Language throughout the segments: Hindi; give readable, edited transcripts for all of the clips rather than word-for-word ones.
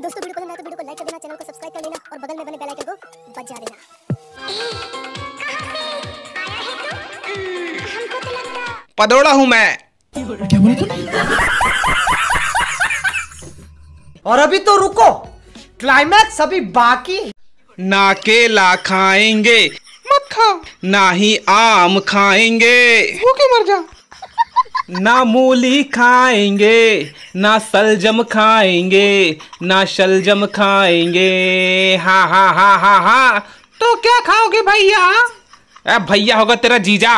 दोस्तों वीडियो पसंद आए तो वीडियो को लाइक कर देना, चैनल को सब्सक्राइब कर लेना और बगल में बने बेल आइकन को बजा देना। पदोड़ा हूँ मैं। क्या बोला तुम? और अभी तो रुको, क्लाइमैक्स अभी बाकी। ना केला खाएंगे, मत खा। ना ही आम खाएंगे, भूखे मर जा। ना मूली खाएंगे, ना सलजम खाएंगे, ना शलजम खाएंगे। हा हा हा हा हा। तो क्या खाओगे भैया? भैया होगा तेरा जीजा।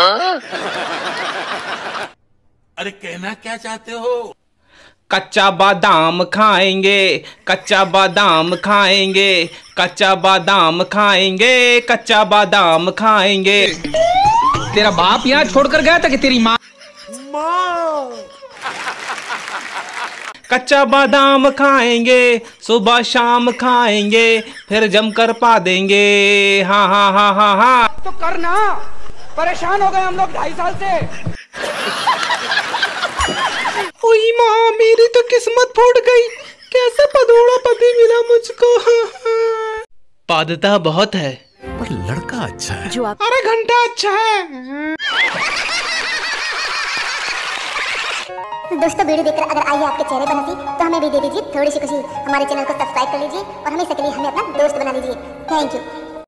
अरे कहना क्या चाहते हो? कच्चा बादाम खाएंगे, कच्चा बादाम खाएंगे, कच्चा बादाम खाएंगे, कच्चा बादाम खाएंगे। तेरा बाप यहाँ छोड़कर गया था कि तेरी माँ? कच्चा बादाम खाएंगे, सुबह शाम खाएंगे, फिर जमकर पा देंगे। हाँ हाँ हाँ हाँ हाँ। तो करना, परेशान हो गए हम लोग 2.5 साल से। ओई माँ, मेरी तो किस्मत फूट गई। कैसे पदोड़ा पति मिला मुझको। पादता बहुत है पर लड़का अच्छा है। जो आप अरे घंटा अच्छा है। दोस्तों वीडियो देखकर अगर आई है आपके चेहरे पर हंसी तो हमें भी दे दीजिए थोड़ी सी खुशी। हमारे चैनल को सब्सक्राइब कर लीजिए और हमेशा के लिए हमें अपना दोस्त बना लीजिए। Thank you.